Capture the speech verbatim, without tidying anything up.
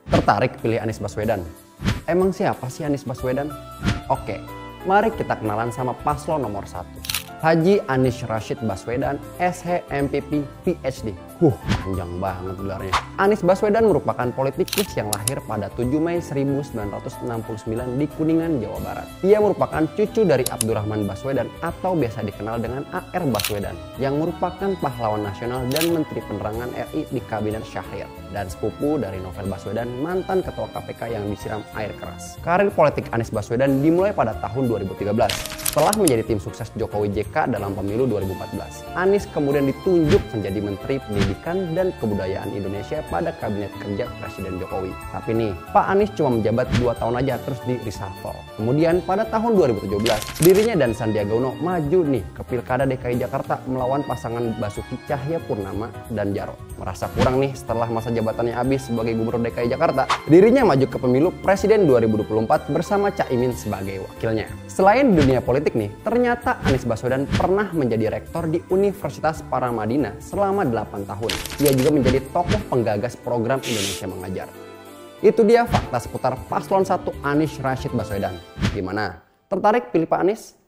Tertarik pilih Anies Baswedan? Emang siapa sih Anies Baswedan? Oke, mari kita kenalan sama paslon nomor satu. Haji Anies Rashid Baswedan, S H M P P, P H D. Huh, panjang banget gelarnya. Anies Baswedan merupakan politikus yang lahir pada tujuh Mei seribu sembilan ratus enam puluh sembilan di Kuningan, Jawa Barat. Ia merupakan cucu dari Abdurrahman Baswedan atau biasa dikenal dengan A R Baswedan, yang merupakan pahlawan nasional dan Menteri Penerangan R I di Kabinet Syahrir, dan sepupu dari Novel Baswedan, mantan Ketua K P K yang disiram air keras. Karir politik Anies Baswedan dimulai pada tahun dua ribu tiga belas. Setelah menjadi tim sukses Jokowi J K dalam pemilu dua ribu empat belas, Anies kemudian ditunjuk menjadi Menteri Pendidikan dan Kebudayaan Indonesia pada Kabinet Kerja Presiden Jokowi. Tapi nih, Pak Anies cuma menjabat dua tahun aja terus di reshuffle. Kemudian pada tahun dua ribu tujuh belas, dirinya dan Sandiaga Uno maju nih ke Pilkada D K I Jakarta melawan pasangan Basuki Cahayapurnama dan Jarot. Merasa kurang nih setelah masa jabatannya habis sebagai Gubernur D K I Jakarta, dirinya maju ke pemilu Presiden dua ribu dua puluh empat bersama Caimin sebagai wakilnya. Selain dunia politik nih, ternyata Anies Baswedan pernah menjadi rektor di Universitas Paramadina selama delapan tahun. Ia juga menjadi tokoh penggagas program Indonesia Mengajar. Itu dia fakta seputar paslon satu Anies Rashid Baswedan. Gimana? Tertarik pilih Pak Anies?